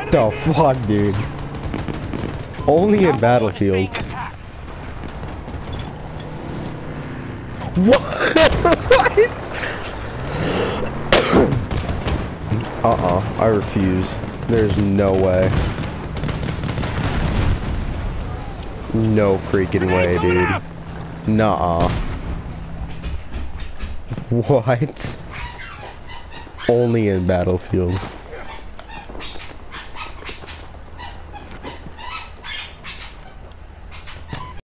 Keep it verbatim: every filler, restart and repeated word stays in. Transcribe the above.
the fuck, dude? Only in Battlefield. What? What? Uh-uh, I refuse. There's no way. No freaking way, dude. Nuh-uh. What? Only in Battlefield.